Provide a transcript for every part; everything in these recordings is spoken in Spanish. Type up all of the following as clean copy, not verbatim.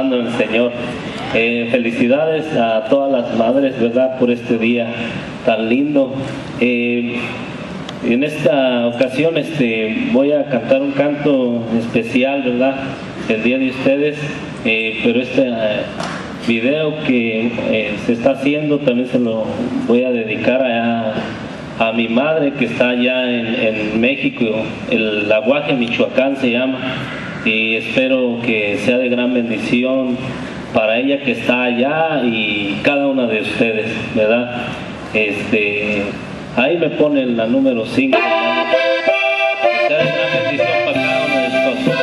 gozando en el Señor. Felicidades a todas las madres, ¿verdad?, por este día tan lindo. En esta ocasión voy a cantar un canto especial, ¿verdad?, el día de ustedes, pero este video que se está haciendo también se lo voy a dedicar a mi madre, que está allá en México, el Aguaje, Michoacán se llama, y espero que sea de gran bendición para ella que está allá y cada una de ustedes, ¿verdad? Ahí me ponen la número 5, que sea de gran bendición para cada uno de nosotros.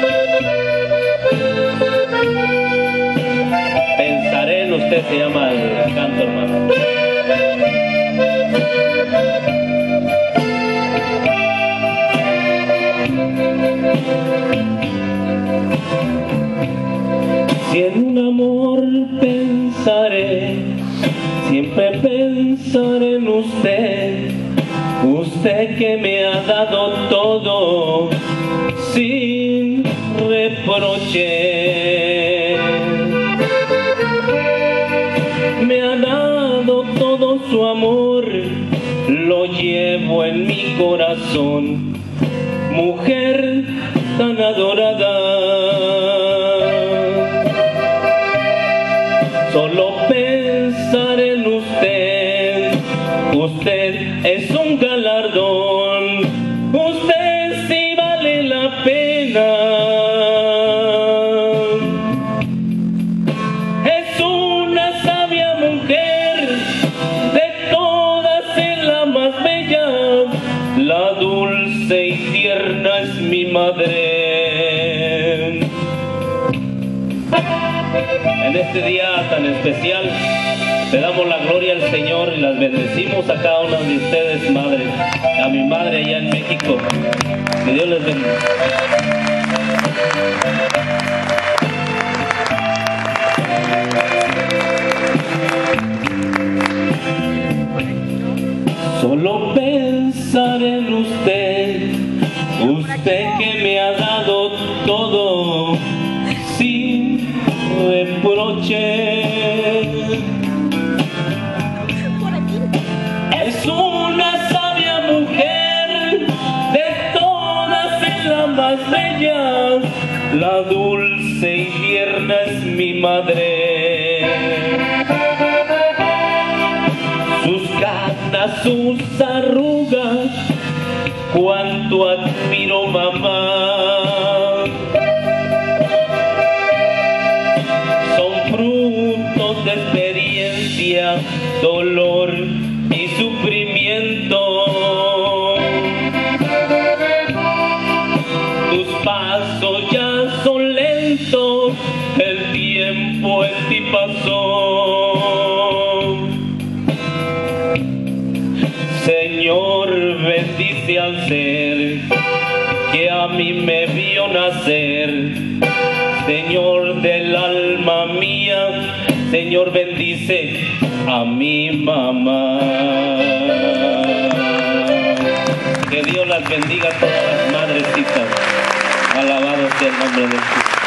Pensaré en usted, se llama el canto, hermano. Si en un amor pensaré, siempre pensaré en usted, usted que me ha dado todo sin reproche. Me ha dado todo su amor, lo llevo en mi corazón, mujer tan adorada. Solo pensar en usted, usted es un galardón, usted sí vale la pena. Es una sabia mujer, de todas es la más bella, la dulce y tierna es mi madre. En este día tan especial le damos la gloria al Señor y las bendecimos a cada una de ustedes, madres, a mi madre allá en México. Que Dios les bendiga. Solo pensar en usted, usted que me ha dado todo sin reproche. Es una sabia mujer, de todas es la más bella, la dulce y tierna es mi madre. Sus canas, sus arrugas, cuánto admiro, mamá. Son frutos de experiencia, dolor y sufrimiento. Tus pasos ya son lentos, el tiempo en ti pasó. Señor, bendice al ser que a mí me vio nacer. Señor del alma mía, Señor, bendice a mi mamá. Que Dios las bendiga a todas las madrecitas. Alabado sea el nombre de Jesús.